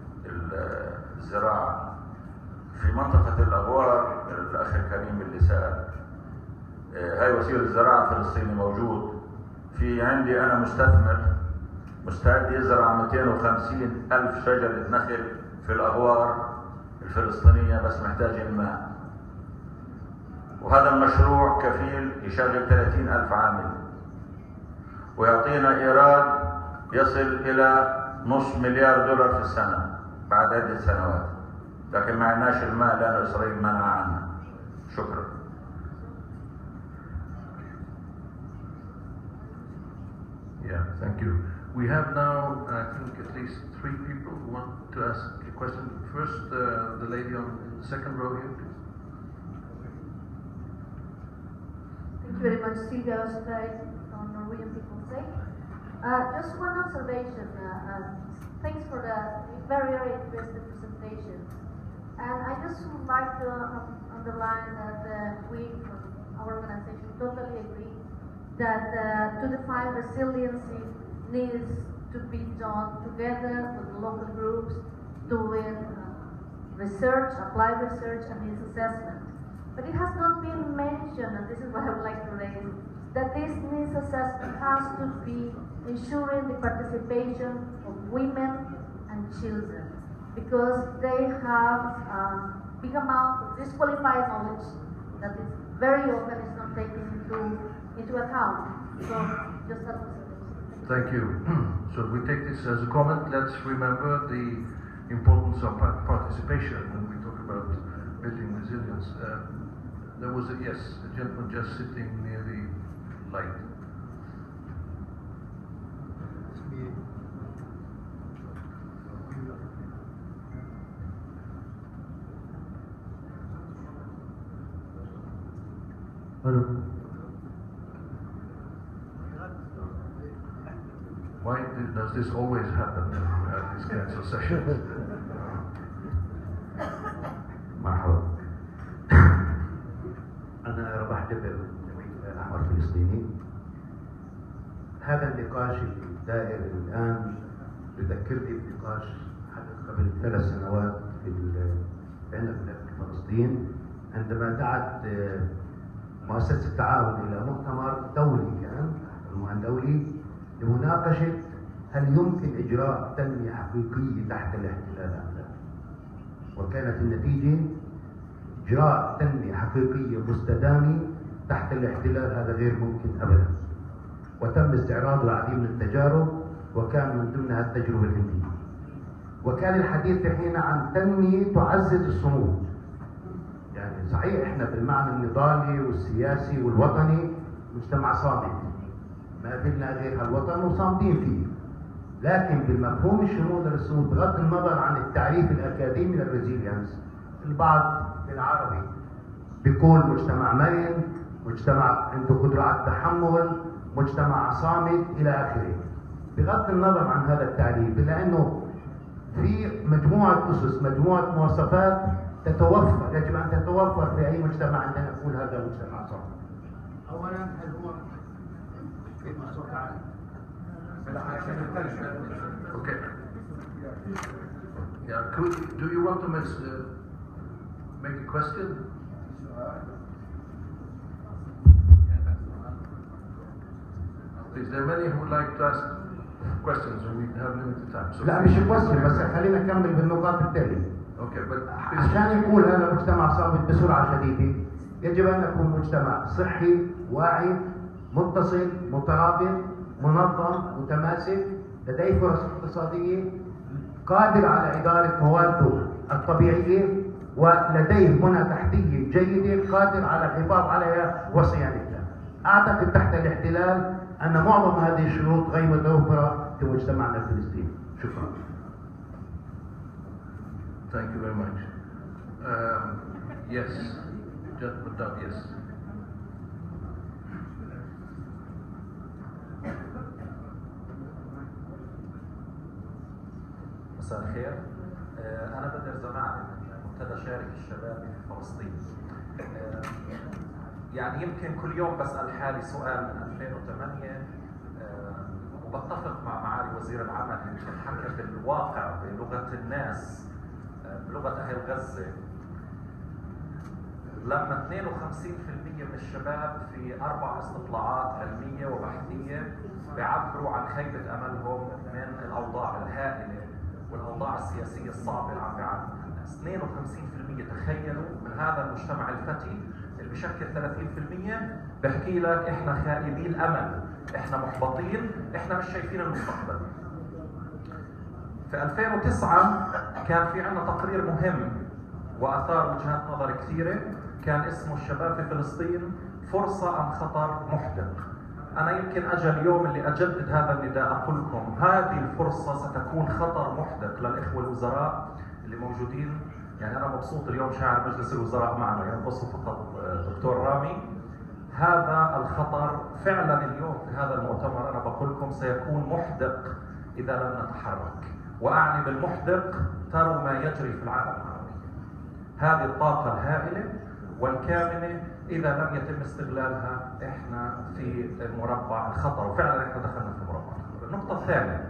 الزراعة في منطقة الأغوار. الأخ الكريم اللي سأل، هاي وسيلة الزراعة الفلسطيني موجود. في عندي أنا مستثمر مستعد يزرع مئتين وخمسين ألف شجرة نخل في الأغوار الفلسطينية، بس محتاج الماء، وهذا المشروع كفيل يشغل ثلاثين ألف عامل ويعطينا إيراد يصل إلى نصف مليار دولار في السنة بعد عدة سنوات، لكن ما عندناش الماء لأن إسرائيل منع عنا. شكرا. Yeah, thank you. We have now, I think, at least three people who want to ask a question. First, uh, the lady on the second row here, please. Thank you very much, Silvia Östberg from Norwegian People's Sake. Uh, just one observation. Uh, uh, thanks for the very, very interesting presentation. And I just would like to um, underline that uh, we, our organization, totally agree that uh, to define resiliency needs to be done together with local groups doing uh, research, applied research, and needs assessment. But it has not been mentioned, and this is what I would like to raise, that this needs assessment has to be ensuring the participation of women and children, because they have a big amount of disqualified knowledge that is very often is not taken into into account. So just that was it. Thank you. So we take this as a comment. Let's remember the importance of participation when we talk about building resilience. Uh, there was a, yes, a gentleman just sitting near the light. Hello. Why does this always happen at these kinds of sessions? مرحبا. أنا رباح جبل من جمعية الأحمر الفلسطيني. هذا النقاش الدائر الآن يذكرني بنقاش حدث قبل ثلاث سنوات في عندنا في فلسطين، عندما دعت مؤسسة التعاون إلى مؤتمر دولي، كان عنوان دولي لمناقشة هل يمكن إجراء تنمية حقيقية تحت الاحتلال أم لا. وكانت النتيجة إجراء تنمية حقيقية مستدامة تحت الاحتلال هذا غير ممكن أبدا. وتم استعراض العديد من التجارب، وكان من ضمنها التجربة الهندية. وكان الحديث حين عن تنمية تعزز الصمود. يعني صحيح احنا بالمعنى النضالي والسياسي والوطني مجتمع صامت، ما فينا غير هالوطن وصامدين فيه، لكن بالمفهوم الشمولي للصمود بغض النظر عن التعريف الاكاديمي للريزيلينس، البعض بالعربي بيكون مجتمع مرن، مجتمع عنده قدرة على التحمل، مجتمع صامت الى اخره. بغض النظر عن هذا التعريف، الا انه في مجموعة اسس، مجموعة مواصفات تتوفر، يجب ان تتوفر في اي مجتمع عندنا نقول هذا مجتمع صامت. اولا هل هو كلمة صوت عالي؟ Okay. Yeah. Could, do you want to miss, uh, make a question? Please, there are many who would like to ask questions, and we have limited time. So لا مش question، بس خلينا نكمل بالنقاط التالية. Okay, but عشان يكون هذا مجتمع صامت بسرعة شديدة، يجب أن يكون مجتمع صحي، واعي، متصل، مترابط، منظم، متماسك، لديه فرص اقتصادية، قادر على إدارة موارده الطبيعية، ولديه بنى تحتية جيدة، قادر على الحفاظ عليها وصيانتها. أعتقد تحت الاحتلال أن معظم هذه الشروط غير متوفرة في مجتمعنا الفلسطيني. شكرا. Thank you very much. Um, yes, gentleman down, yes. مساء الخير. أنا بدر زماعي من منتدى شارك الشباب في فلسطين. يعني يمكن كل يوم بسأل حالي سؤال من ألفين وثمانية وبتفق مع معالي وزير العمل اللي حكى بالواقع بلغة الناس، بلغة أهل غزة. لما اثنين وخمسين بالمئة من الشباب في أربع استطلاعات علمية وبحثية بيعبروا عن خيبة أملهم من الأوضاع الهائلة والأوضاع السياسية الصعبة اللي عم بيعانوا الناس. اثنين وخمسين بالمئة تخيلوا من هذا المجتمع الفتي اللي بشكل ثلاثين بالمئة بحكي لك احنا خائبين امل، احنا محبطين، احنا مش شايفين المستقبل. في ألفين وتسعة كان في عندنا تقرير مهم واثار وجهات نظر كثيره، كان اسمه الشباب في فلسطين فرصه ام خطر محدق. انا يمكن اجى اليوم اللي اجدد هذا النداء اقول لكم هذه الفرصه ستكون خطر محدق للاخوه الوزراء اللي موجودين. يعني انا مبسوط اليوم شاعر مجلس الوزراء معنا، يعني بوصف فقط دكتور رامي. هذا الخطر فعلا اليوم في هذا المؤتمر انا بقول لكم سيكون محدق اذا لم نتحرك، واعني بالمحدق تروا ما يجري في العالم العربي. هذه الطاقه الهائله والكامنه اذا لم يتم استغلالها احنا في مربع الخطر، وفعلا احنا دخلنا في مربع الخطر. النقطه الثانيه،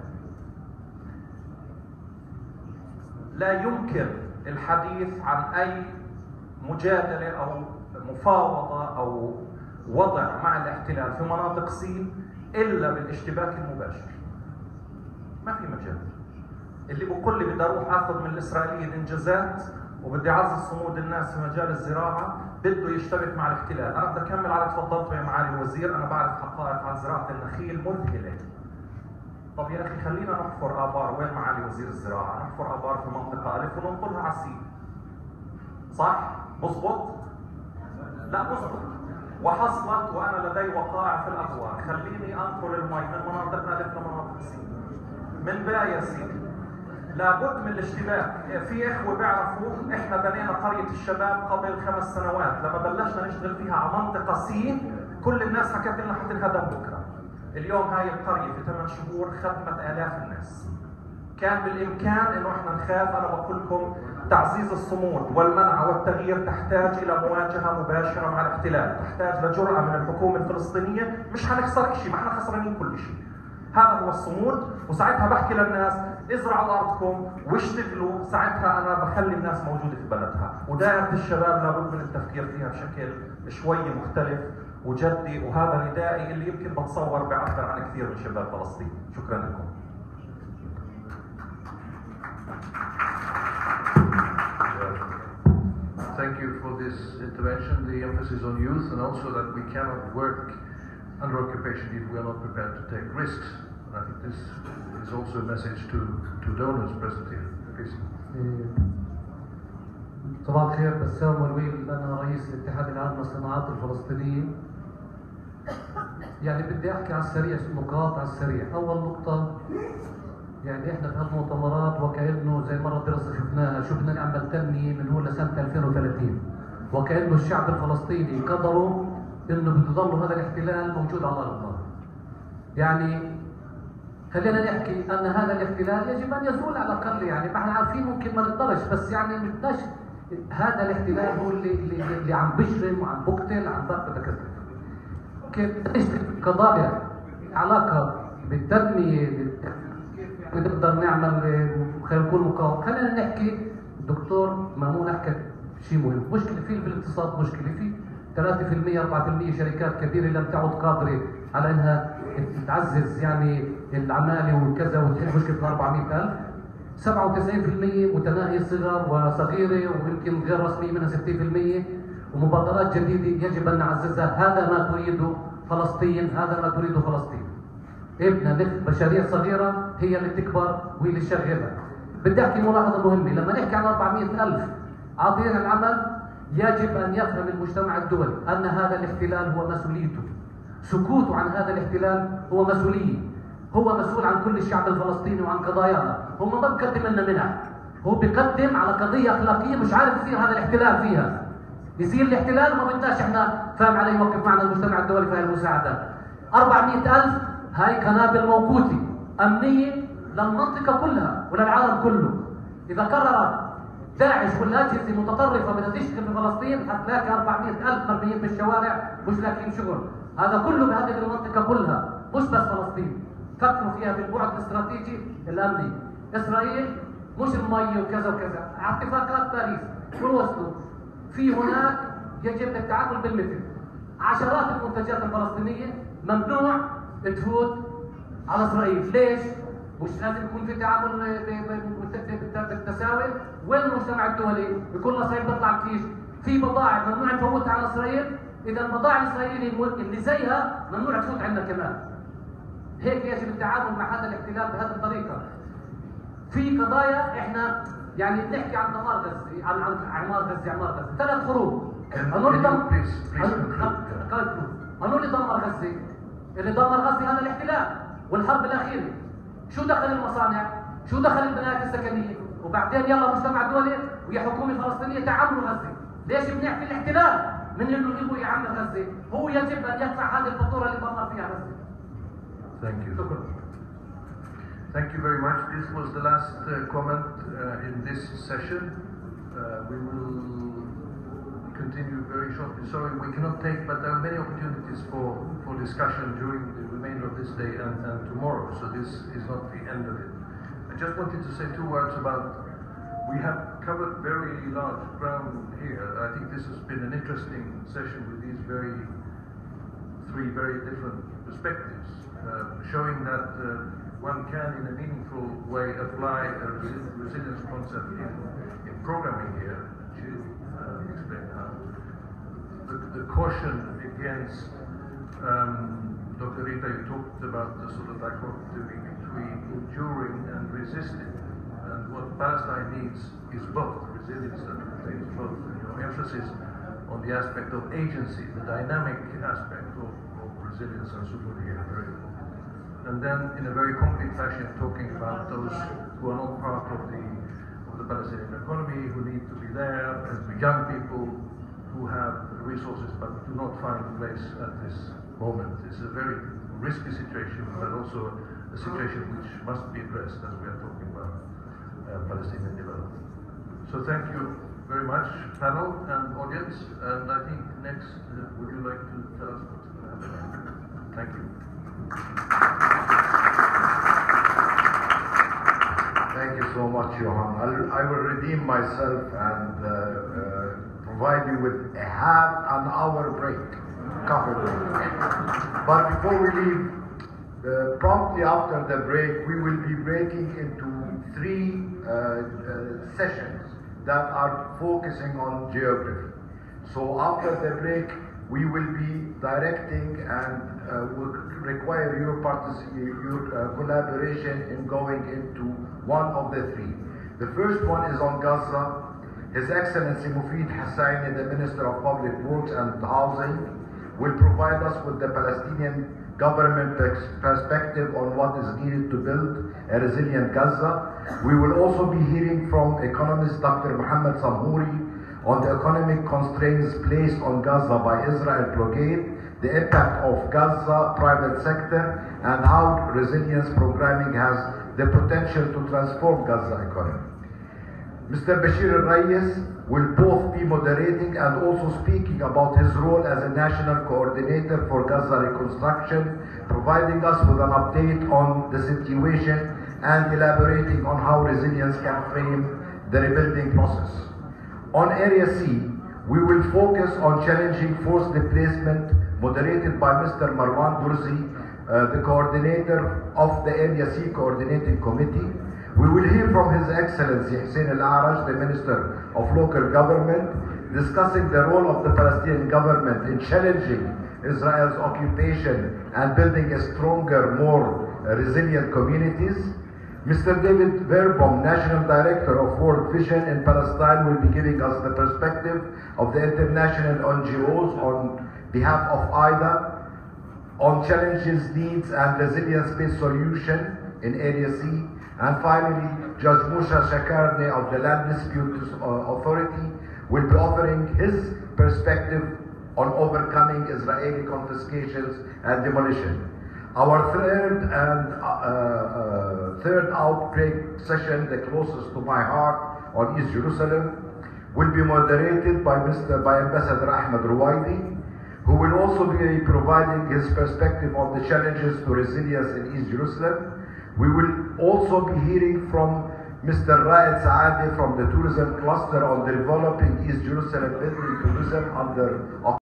لا يمكن الحديث عن اي مجادله او مفاوضه او وضع مع الاحتلال في مناطق سين الا بالاشتباك المباشر. ما في مجال. اللي بقول لي بدي اروح اخذ من الاسرائيليين انجازات وبدي اعزز صمود الناس في مجال الزراعه بده يشتبك مع الاحتلال. انا بدي اكمل على تفضلته يا معالي الوزير، انا بعرف حقائق عن زراعه النخيل مذهله. طب يا اخي خلينا نحفر ابار، وين معالي وزير الزراعه؟ نحفر ابار في منطقه الف وننقلها على سين. صح؟ بظبط؟ لا بظبط. وحصلت وانا لدي وقائع في الابوار، خليني انقل المي من مناطق الف لمناطق سين. من بايا سين. لابد من الاشتباك. في اخوه بيعرفوا احنا بنينا قريه الشباب قبل خمس سنوات، لما بلشنا نشتغل فيها على منطقه سين كل الناس حكت لنا حتنهدم بكره. اليوم هاي القريه في ثمان شهور خدمت الاف الناس. كان بالامكان انه احنا نخاف. انا بقول لكم تعزيز الصمود والمنع والتغيير تحتاج الى مواجهه مباشره مع الاحتلال، تحتاج لجرأه من الحكومه الفلسطينيه. مش حنخسر شيء، ما احنا خسرانين كل شيء. هذا هو الصمود، وساعتها بحكي للناس ازرعوا ارضكم واشتغلوا، ساعتها انا بخلي الناس موجوده في بلدها. ودائره الشباب لابد من التفكير فيها بشكل شوي مختلف وجدي، وهذا ندائي اللي يمكن بتصور بيعبر عن كثير من شباب فلسطين. شكرا لكم. Thank you for this intervention, the emphasis on youth, and also that we cannot work under occupation if we are not prepared to take risks. And I think this is also a message to, to donors present here. Please. صباح الخير، بسام والويل، أنا رئيس الاتحاد العام للصناعات الفلسطينية. يعني بدي أحكي على السريع نقاط على السريع. أول نقطة، يعني احنا في هالمؤتمرات وكأنه زي مرة دراسة شفناها، شفنا نعمل تنمية من هون لسنة ألفين وثلاثين، وكأنه الشعب الفلسطيني قدروا انه بده يضل هذا الاحتلال موجود على الارض. يعني خلينا نحكي ان هذا الاحتلال يجب ان يزول على الاقل. يعني ما احنا عارفين ممكن ما نقدرش، بس يعني بدناش هذا الاحتلال هو اللي اللي, اللي عم بشرم وعم بقتل عم بدك كيف قضايا علاقه بالتنميه، نقدر نعمل خلينا نكون مقاوم. خلينا نحكي دكتور مامون حكى شيء مهم. مشكله في في الاقتصاد، مشكله في ثلاثة بالمئة أربعة بالمئة شركات كبيره لم تعد قادره على انها تعزز يعني العماله وكذا وتحل مشكله أربعمئة ألف. سبعة وتسعين بالمئة متناهي الصغر وصغيره ويمكن غير رسميه منها ستين بالمئة، ومبادرات جديده يجب ان نعززها. هذا ما تريده فلسطين، هذا ما تريده فلسطين. ابنها مشاريع صغيره هي اللي تكبر وهي اللي تشغلها. بدي احكي ملاحظه مهمه، لما نحكي عن أربعمئة ألف عاطلين العمل يجب ان يفهم المجتمع الدولي ان هذا الاحتلال هو مسؤوليته. سكوته عن هذا الاحتلال هو مسؤوليه. هو مسؤول عن كل الشعب الفلسطيني وعن قضايانا. هو ما بيقدم لنا منح، هو بيقدم على قضيه اخلاقيه مش عارف يصير هذا الاحتلال فيها. يصير الاحتلال وما بدناش احنا فاهم عليه يوقف معنا المجتمع الدولي في هذه المساعدات. أربعمئة ألف هاي قنابل موقوته امنيه للمنطقه كلها وللعالم كله. اذا قررت داعش والاجهزه المتطرفه بدها تشتغل في فلسطين هتلاقي أربعمئة ألف مرميين في الشوارع مش لاقيين شغل. هذا كله بهدد المنطقه كلها مش بس فلسطين. فكروا فيها بالبعد الاستراتيجي الامني. اسرائيل مش المي وكذا وكذا، على اتفاقات باريس وصلوا في هناك يجب التعامل بالمثل. عشرات المنتجات الفلسطينيه ممنوع تفوت على اسرائيل، ليش؟ مش لازم يكون في تعامل بالتساوي؟ وين المجتمع الدولي؟ يكون اسرائيل بيطلع كيش في بضائع ممنوع نفوتها على اسرائيل، اذا البضائع الاسرائيليه اللي زيها ممنوع تفوت عندنا كمان. هيك يجب التعامل مع هذا الاحتلال بهذه الطريقه. في قضايا احنا يعني بنحكي عن دمار غزه، عن عن اعمار غزه، اعمار غزه، ثلاث حروب. قانون اللي دمر قانون اللي دمر غزه، اللي دمر غزه هذا الاحتلال والحرب الاخيره. شو دخل المصانع؟ شو دخل البنايات السكنيه؟ وبعدين يلا المجتمع الدولي ويا حكومه فلسطينيه تعمروا غزه. ليش بنحكي الاحتلال من انه يبغوا يعمر غزه؟ هو يجب ان يدفع هذه الفاتوره اللي دمر فيها غزه. Thank you. Thank you very much. This was the last uh, comment uh, in this session. Uh, we will continue very shortly. Sorry, we cannot take, but there are many opportunities for, for discussion during the remainder of this day and, and tomorrow. So this is not the end of it. I just wanted to say two words about, we have covered very large ground here. I think this has been an interesting session with these very, three very different perspectives. Uh, showing that uh, one can, in a meaningful way, apply a resi- resilience concept in, in programming here. She uh, explained how. The, the caution against, um, Doctor Rita, you talked about the sort of dichotomy between enduring and resisting. And what Palestine needs is both, resilience and contains both. And your emphasis on the aspect of agency, the dynamic aspect of, of resilience and sumud here, very important. And then, in a very concrete fashion, talking about those who are not part of the of the Palestinian economy, who need to be there, and the young people who have resources but do not find a place at this moment. It's a very risky situation, but also a situation which must be addressed as we are talking about uh, Palestinian development. So thank you very much, panel and audience. And I think next, uh, would you like to tell us what's going to happen? Thank you. Thank you so much, Johan. I'll, I will redeem myself and uh, uh, provide you with a half an hour break, coffee break. But before we leave, uh, promptly after the break, we will be breaking into three uh, uh, sessions that are focusing on geography. So after the break, we will be directing and uh, will require your participation, your uh, collaboration in going into one of the three. The first one is on Gaza. His Excellency Mufid Hassaini, the Minister of Public Works and Housing, will provide us with the Palestinian government perspective on what is needed to build a resilient Gaza. We will also be hearing from economist Doctor Mohammed Samhouri on the economic constraints placed on Gaza by Israel blockade, the impact of Gaza private sector, and how resilience programming has the potential to transform Gaza economy. Mister Bashir al-Rayes will both be moderating and also speaking about his role as a national coordinator for Gaza reconstruction, providing us with an update on the situation and elaborating on how resilience can frame the rebuilding process. On Area C, we will focus on challenging forced displacement, moderated by Mister Marwan Durzi, uh, the coordinator of the Area C Coordinating Committee. We will hear from His Excellency Hussein Al-Araj, the Minister of Local Government, discussing the role of the Palestinian government in challenging Israel's occupation and building a stronger, more uh, resilient communities. Mister David Verboom, National Director of World Vision in Palestine, will be giving us the perspective of the international N G Os on behalf of I D A on challenges, needs, and resilience-based solution in Area C. And finally, Judge Musha Shakarne of the Land Disputes Authority will be offering his perspective on overcoming Israeli confiscations and demolition. Our third and uh, uh, third outbreak session, the closest to my heart, on East Jerusalem, will be moderated by Mister by Ambassador Ahmed Ruwaidi, who will also be providing his perspective on the challenges to resilience in East Jerusalem. We will also be hearing from Mister Raed Saadi from the tourism cluster on developing East Jerusalem building tourism under